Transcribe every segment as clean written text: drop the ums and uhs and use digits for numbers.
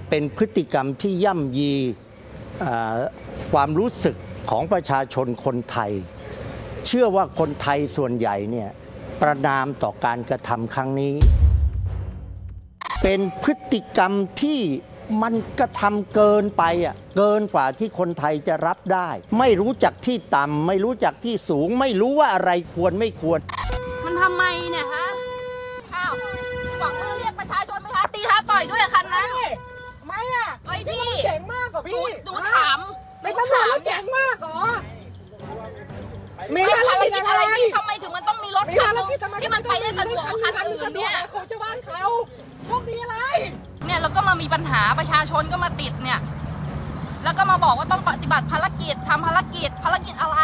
เป็นพฤติกรรมที่ย่ำยีความรู้สึกของประชาชนคนไทยเชื่อว่าคนไทยส่วนใหญ่เนี่ยประณามต่อการกระทำครั้งนี้เป็นพฤติกรรมที่มันกระทำเกินไปเกินกว่าที่คนไทยจะรับได้ไม่รู้จักที่ต่ำไม่รู้จักที่สูงไม่รู้ว่าอะไรควรไม่ควรมันทำไมเนี่ยฮะอ้าวหวังมือเรียกประชาชนไหมคะตีท้าต่อยด้วยคันนั้นไม่ไอ้พี่เจ๋งมากกว่าพี่ดูถามเป็นตำรวจแล้วเจ๋งมากเหรอมีภารกิจอะไรพี่ทำไมถึงมันต้องมีรถคันนึงที่มันไปได้สะดวกคันอื่นเนี่ยของชาวบ้านเขาพวกนี้อะไรเนี่ยเราก็มามีปัญหาประชาชนก็มาติดเนี่ยแล้วก็มาบอกว่าต้องปฏิบัติภารกิจทำภารกิจอะไร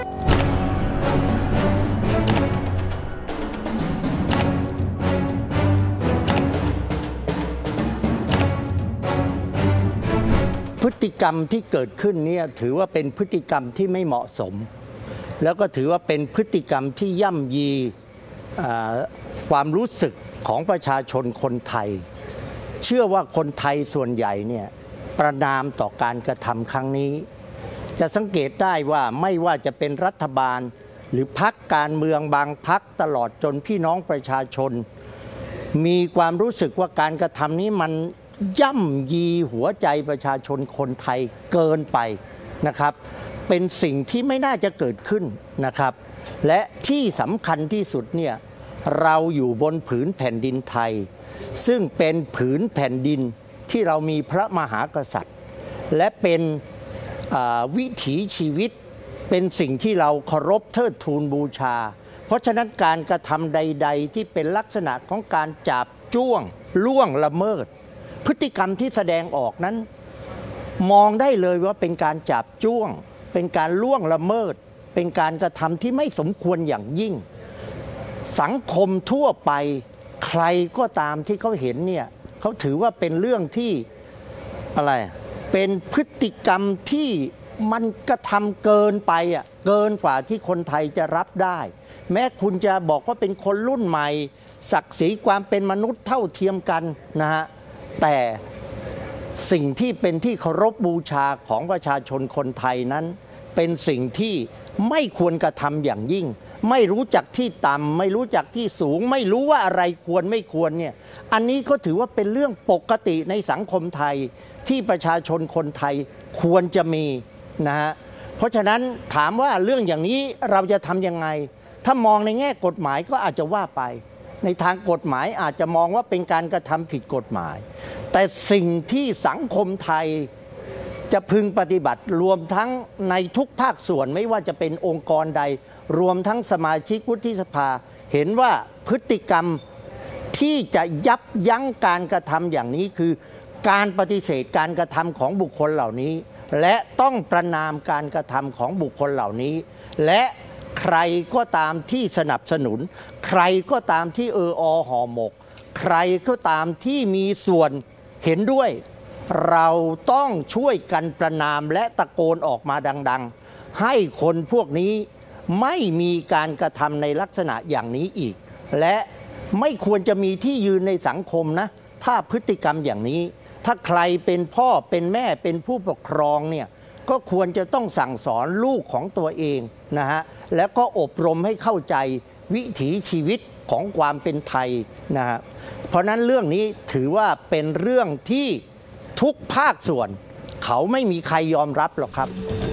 พฤติกรรมที่เกิดขึ้นเนี่ยถือว่าเป็นพฤติกรรมที่ไม่เหมาะสมแล้วก็ถือว่าเป็นพฤติกรรมที่ย่ำยีความรู้สึกของประชาชนคนไทยเชื่อว่าคนไทยส่วนใหญ่เนี่ยประณามต่อการกระทำครั้งนี้จะสังเกตได้ว่าไม่ว่าจะเป็นรัฐบาลหรือพรรคการเมืองบางพรรคตลอดจนพี่น้องประชาชนมีความรู้สึกว่าการกระทำนี้มันย่ำยีหัวใจประชาชนคนไทยเกินไปนะครับเป็นสิ่งที่ไม่น่าจะเกิดขึ้นนะครับและที่สำคัญที่สุดเนี่ยเราอยู่บนผืนแผ่นดินไทยซึ่งเป็นผืนแผ่นดินที่เรามีพระมหากษัตริย์และเป็นวิถีชีวิตเป็นสิ่งที่เราเคารพเทิดทูนบูชาเพราะฉะนั้นการกระทำใดๆที่เป็นลักษณะของการจับจ้วงล่วงละเมิดพฤติกรรมที่แสดงออกนั้นมองได้เลยว่าเป็นการจับจ้วงเป็นการล่วงละเมิดเป็นการกระทำที่ไม่สมควรอย่างยิ่งสังคมทั่วไปใครก็ตามที่เขาเห็นเนี่ยเขาถือว่าเป็นเรื่องที่อะไรเป็นพฤติกรรมที่มันกระทำเกินไปเกินกว่าที่คนไทยจะรับได้แม้คุณจะบอกว่าเป็นคนรุ่นใหม่ศักดิ์ศรีความเป็นมนุษย์เท่าเทียมกันนะฮะแต่สิ่งที่เป็นที่เคารพบูชาของประชาชนคนไทยนั้นเป็นสิ่งที่ไม่ควรกระทำอย่างยิ่งไม่รู้จักที่ต่ำไม่รู้จักที่สูงไม่รู้ว่าอะไรควรไม่ควรเนี่ยอันนี้ก็ถือว่าเป็นเรื่องปกติในสังคมไทยที่ประชาชนคนไทยควรจะมีนะฮะเพราะฉะนั้นถามว่าเรื่องอย่างนี้เราจะทำยังไงถ้ามองในแง่กฎหมายก็อาจจะว่าไปในทางกฎหมายอาจจะมองว่าเป็นการกระทำผิดกฎหมายแต่สิ่งที่สังคมไทยจะพึงปฏิบัติรวมทั้งในทุกภาคส่วนไม่ว่าจะเป็นองค์กรใดรวมทั้งสมาชิกวุฒิสภาเห็นว่าพฤติกรรมที่จะยับยั้งการกระทำอย่างนี้คือการปฏิเสธการกระทำของบุคคลเหล่านี้และต้องประณามการกระทำของบุคคลเหล่านี้และใครก็ตามที่สนับสนุนใครก็ตามที่ห่อหมกใครก็ตามที่มีส่วนเห็นด้วยเราต้องช่วยกันประณามและตะโกนออกมาดังๆให้คนพวกนี้ไม่มีการกระทำในลักษณะอย่างนี้อีกและไม่ควรจะมีที่ยืนในสังคมนะถ้าพฤติกรรมอย่างนี้ถ้าใครเป็นพ่อเป็นแม่เป็นผู้ปกครองเนี่ยก็ควรจะต้องสั่งสอนลูกของตัวเองนะฮะแล้วก็อบรมให้เข้าใจวิถีชีวิตของความเป็นไทยนะฮะเพราะนั้นเรื่องนี้ถือว่าเป็นเรื่องที่ทุกภาคส่วนเขาไม่มีใครยอมรับหรอกครับ